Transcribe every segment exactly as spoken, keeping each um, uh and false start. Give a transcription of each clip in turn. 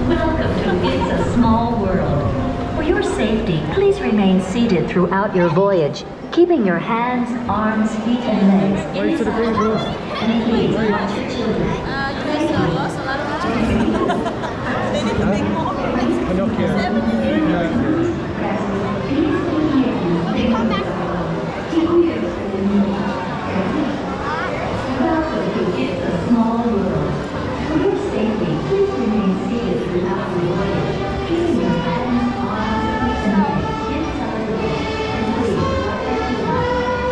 Welcome to It's a Small World. For your safety, please remain seated throughout your voyage, keeping your hands, arms, feet, and legs inside the boat. And please watch your children. Uh, you guys uh, lost a lot of material. They need to make more. Pinocchio. Okay, come back. Welcome to It's a Small World. For your safety, please remain seated throughout the voyage, keeping your hands, arms, feet, and legs inside the boat. And please watch your children.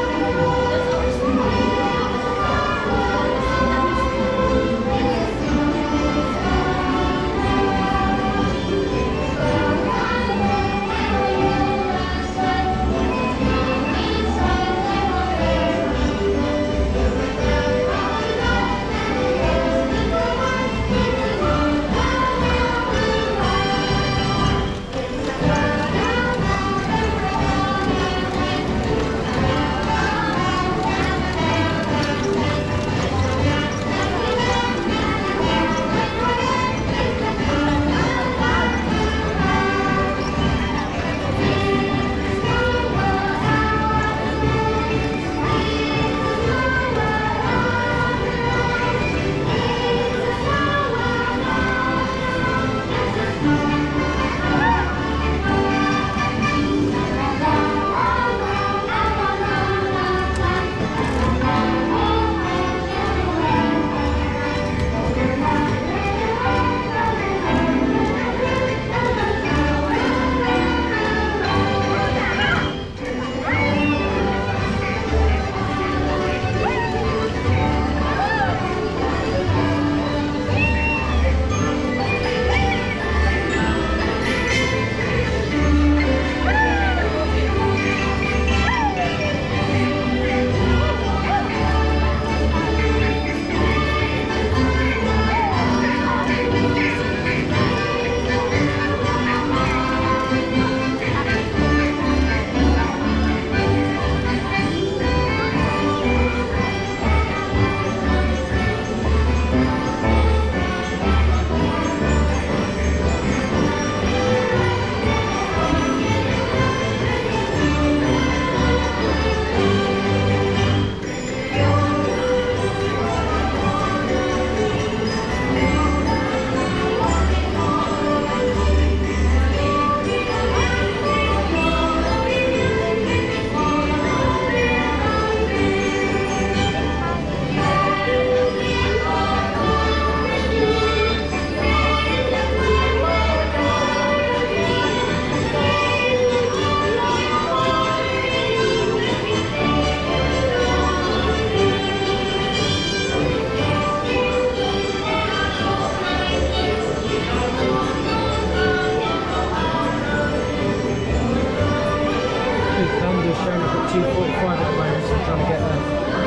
two forty-five at the moment, so I'm trying to get there.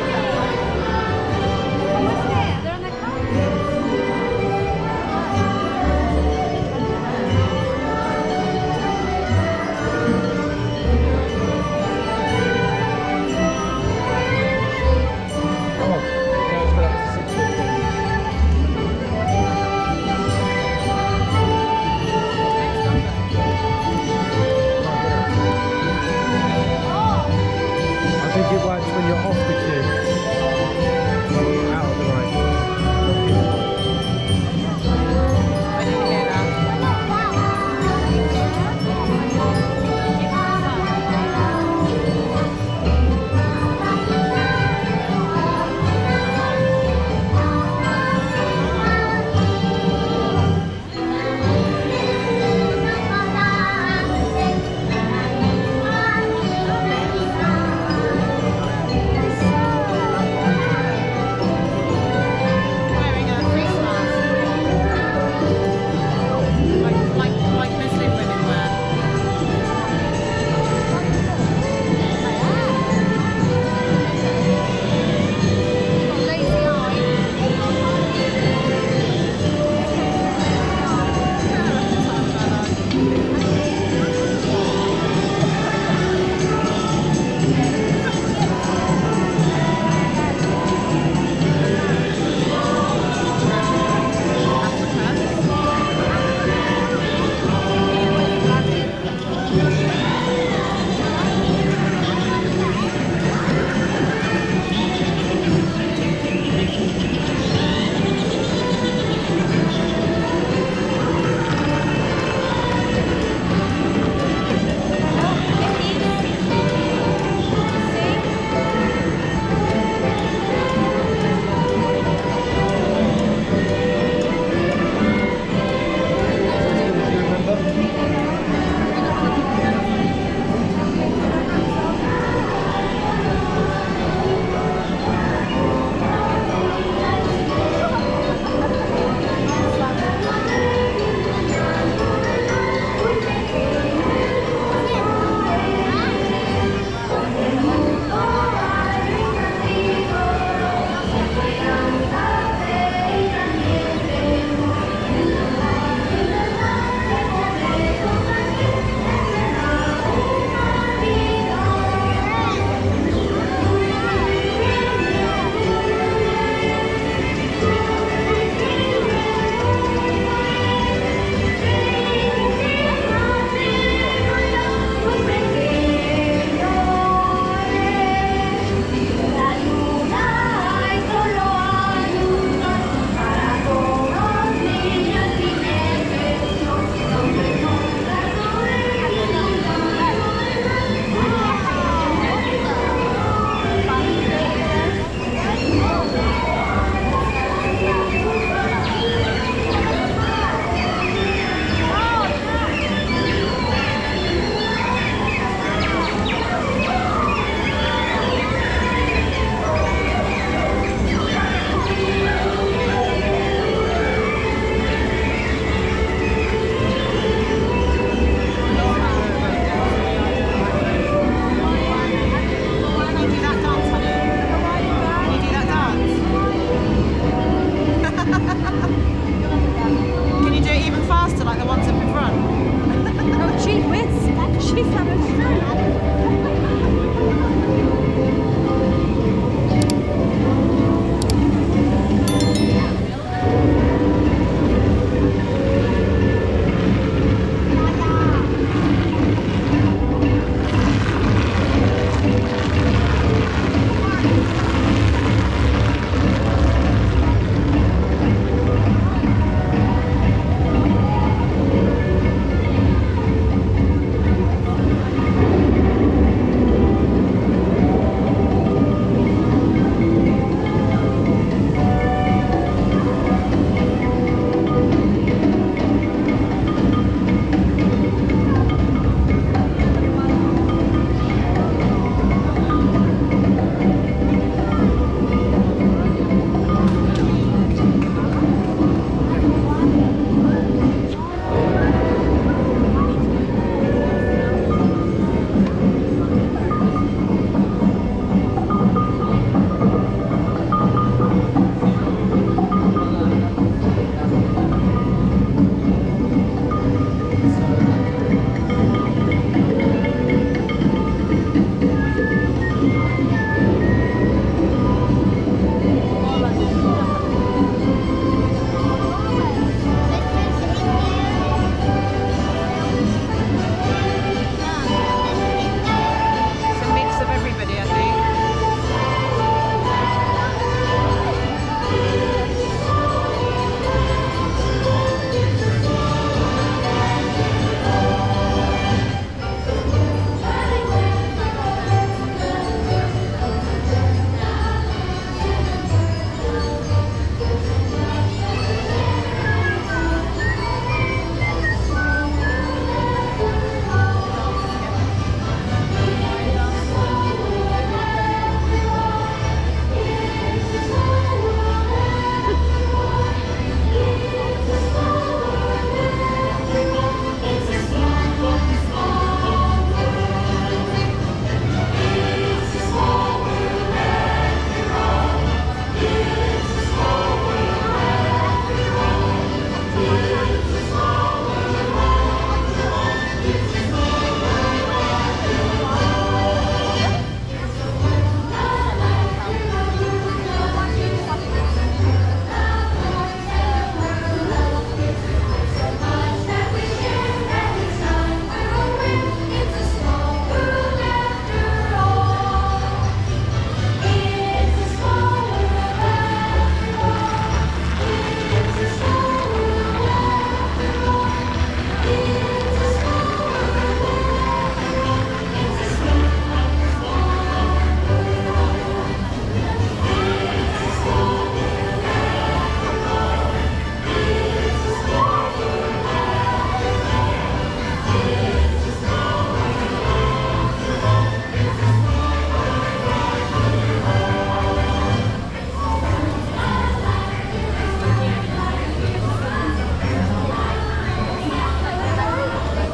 What's that? They're on the car?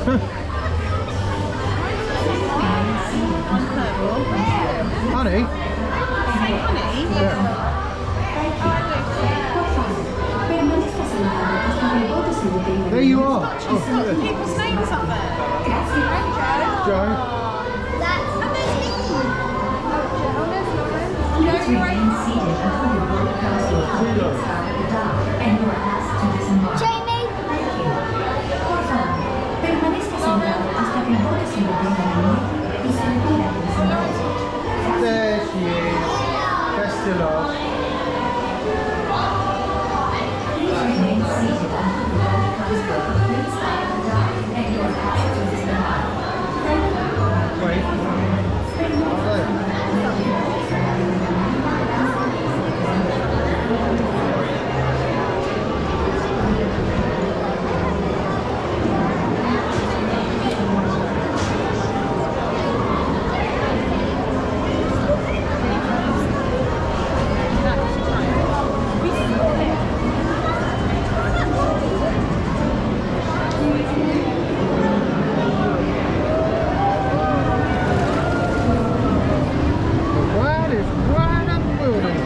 Honey? Honey? Yeah. There you are. Oh, good. People's names up there. Joe. Please remain seated until the broadcasting company starts the dial and you are asked to disembark. Jamie! Thank you. Por favor, permanezca sentado hasta que el bote se detenga en el muelle y se retire del desembarco. There she is. Best of luck. Please remain seated until the broadcasting company starts the dial and you are asked to disembark. Thank you. Wait. Oh, there. What is right up the building?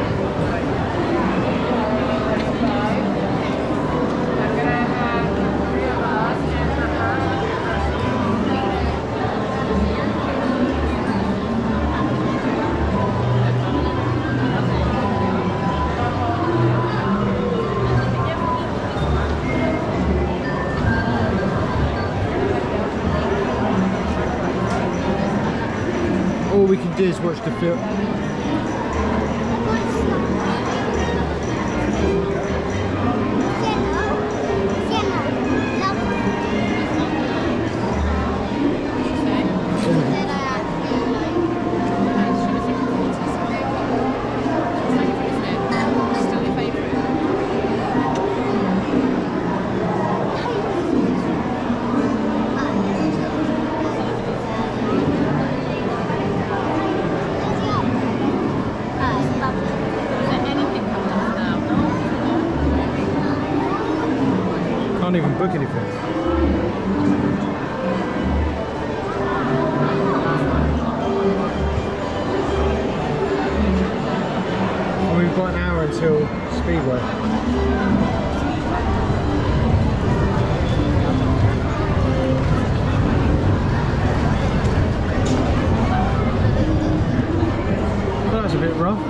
All we can do is watch the film. Still your favourite? Anything coming up now? Can't even book anything. And we've got an hour until Speedway. That was a bit rough.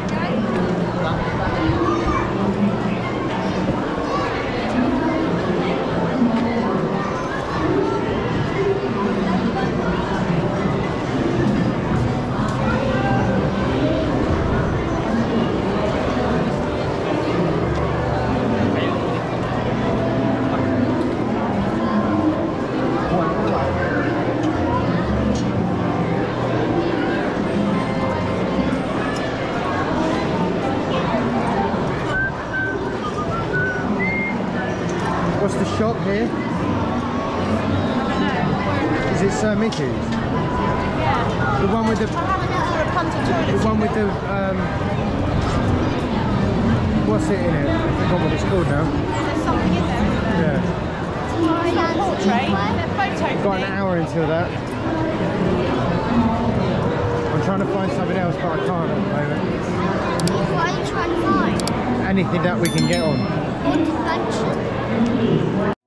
What's the shop here? Is it Sir Mickey's? Yeah. The one with the, Rapunzel the toilets. one with the, um, what's it in it? I forgot what it's called now. There's something in there, isn't there? Yeah. It's not a portrait, they're photo Got an thing. hour until that. I'm trying to find something else, but I can't at the moment. What are you trying to find? Anything that we can get on. What adventure?